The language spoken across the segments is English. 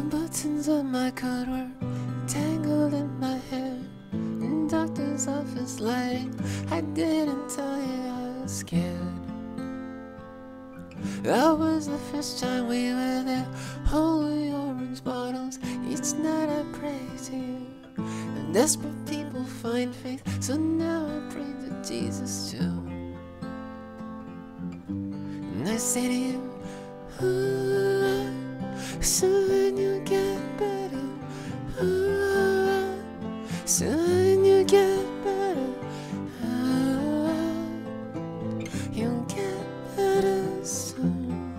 Buttons on my coat were tangled in my hair. In doctor's office lighting, I didn't tell you I was scared. That was the first time we were there. Holy orange bottles, each night I pray to you. And desperate people find faith, so now I pray to Jesus too. And I say to you, ooh, soon you'll get better. Ooh, soon you'll get better. Ooh, you'll get better soon,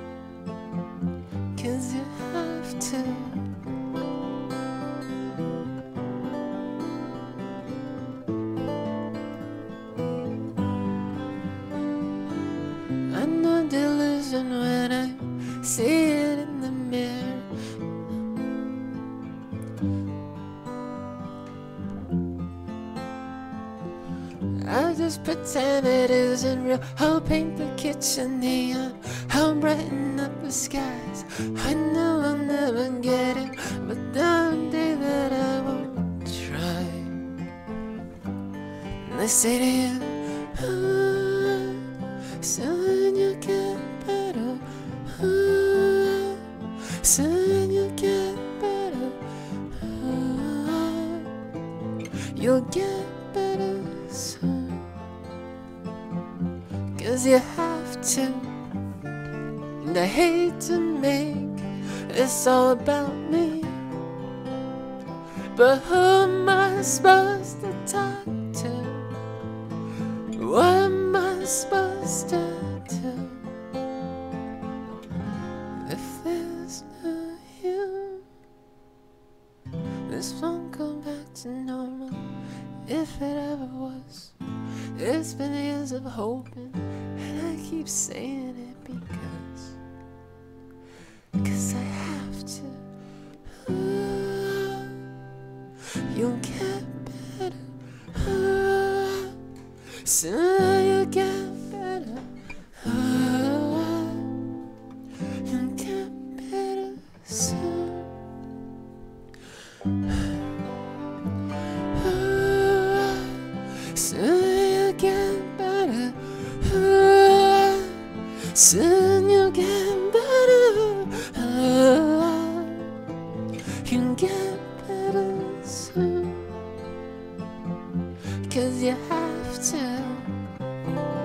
'cause you have to. I know delusion when I see it in the mirror. I just pretend it isn't real. I'll paint the kitchen neon, I'll brighten up the skies. I know I'll never get it, but one day that I won't try. And I say to you, ooh, soon you'll get better. Ooh, soon you'll get better. Ooh, you'll get better soon, 'cause you have to. And I hate to make this all about me, but who am I supposed to talk to? What am I supposed to do if there's no you? This won't go back to normal, if it ever was. It's been years of hoping, and I keep saying it because I have to. Ooh, you'll get better. Ooh, soon you'll get better. Ooh, you'll get better soon. Soon you'll get better. Ooh, soon you'll get better. Ooh, you'll get better soon, 'cause you have to.